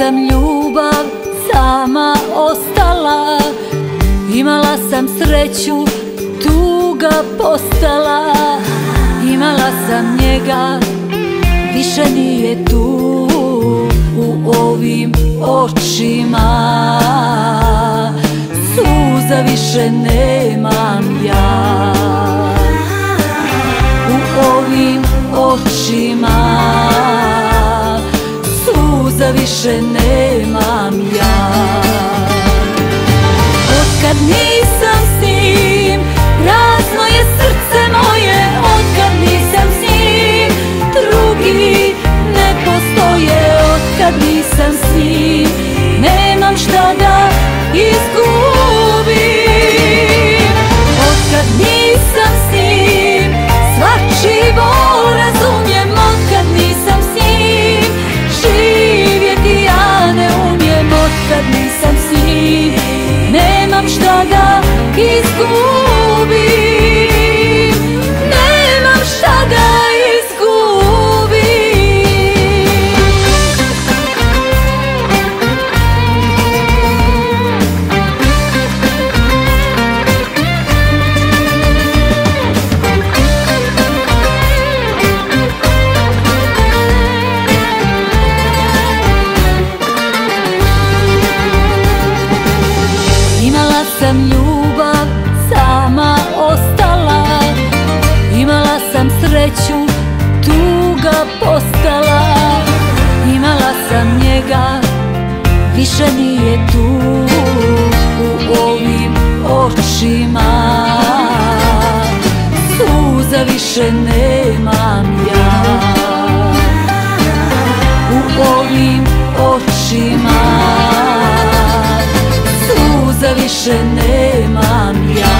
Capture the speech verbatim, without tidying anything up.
sam ljubav, sama ostala. Imala sam sreću, tuga postala. Imala sam njega, više nije tu u ovim očima. Suza više nemam ja u ovim očima. Suza više nemam ja. Otkad nisam s njim, prazno je srce moje. Otkad nisam s njim, drugi ne postoje. Otkad nisam s njim, nemam šta da izgubim. Otkad nisam s njim, svačiji bol razumijem. Otkad nisam s njim, živjeti ja ne umijem. Otkad nisam s njim, nemam šta da izgubim. Nemam šta da izgubim. Imala sam ljubav, sama ostala. Imala sam sreću, tuga postala. Imala sam njega, više nije tu u ovim očima. Suza više nemam ja u ovim očima. Suza više nemam ja.